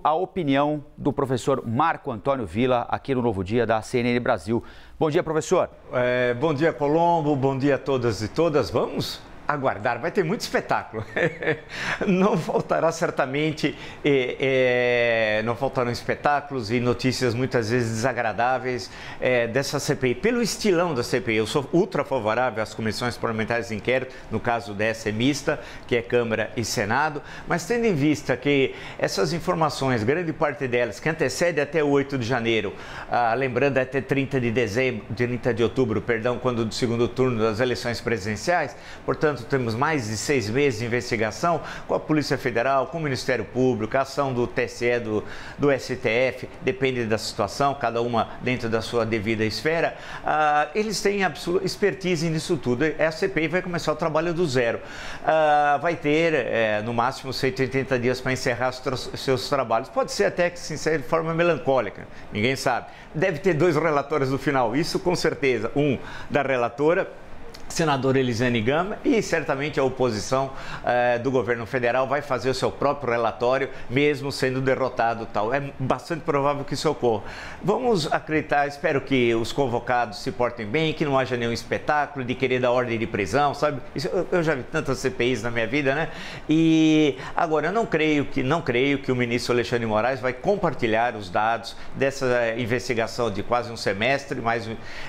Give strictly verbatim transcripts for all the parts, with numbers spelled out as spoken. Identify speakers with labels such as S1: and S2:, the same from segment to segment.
S1: a opinião do professor Marco Antônio Villa aqui no Novo Dia da C N N Brasil. Bom dia, professor.
S2: É, bom dia, Colombo. Bom dia a todas e todas. Vamos aguardar, vai ter muito espetáculo. Não faltará certamente, é, é, não faltarão espetáculos e notícias muitas vezes desagradáveis é, dessa C P I. Pelo estilão da C P I, eu sou ultra favorável às comissões parlamentares de inquérito, no caso dessa é mista, que é Câmara e Senado, mas tendo em vista que essas informações, grande parte delas, que antecede até o oito de janeiro, ah, lembrando até trinta de dezembro, trinta de outubro, perdão, quando do segundo turno das eleições presidenciais, portanto, temos mais de seis meses de investigação com a Polícia Federal, com o Ministério Público, a ação do T S E, do, do S T F, depende da situação, cada uma dentro da sua devida esfera. Ah, eles têm absoluta expertise nisso tudo. A C P I vai começar o trabalho do zero. Ah, vai ter, é, no máximo, cento e oitenta dias para encerrar os seus trabalhos. Pode ser até que se encerre de forma melancólica, ninguém sabe. Deve ter dois relatórios no final, isso com certeza. Um da relatora, senadora Elisiane Gama, e certamente a oposição eh, do governo federal vai fazer o seu próprio relatório, mesmo sendo derrotado tal. É bastante provável que isso ocorra. Vamos acreditar, espero que os convocados se portem bem, que não haja nenhum espetáculo de querer dar ordem de prisão, sabe? Isso, eu, eu já vi tantas C P Is na minha vida, né? E agora, eu não creio que, não creio que o ministro Alexandre de Moraes vai compartilhar os dados dessa investigação de quase um semestre, mas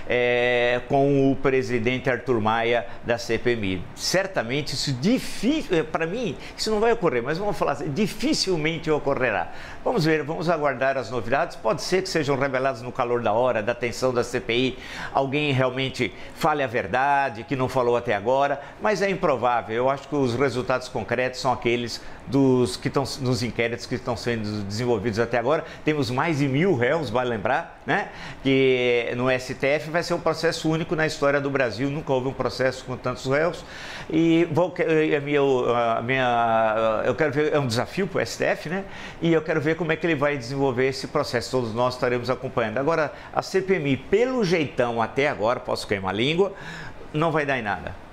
S2: é, com o presidente Arthur Maia da C P M I. Certamente isso difícil, para mim, isso não vai ocorrer, mas vamos falar assim, dificilmente ocorrerá. Vamos ver, vamos aguardar as novidades. Pode ser que sejam reveladas no calor da hora, da tensão da C P I, alguém realmente fale a verdade, que não falou até agora, mas é improvável. Eu acho que os resultados concretos são aqueles dos que estão nos inquéritos que estão sendo desenvolvidos até agora. Temos mais de mil réus, vale lembrar, né? Que no S T F vai ser um processo único na história do Brasil, nunca houve um processo com tantos réus. E vou, a minha, a minha, eu quero ver, é um desafio para o S T F, né? E eu quero ver como é que ele vai desenvolver esse processo. Todos nós estaremos acompanhando. Agora, a C P M I, pelo jeitão até agora, posso queimar a língua, não vai dar em nada.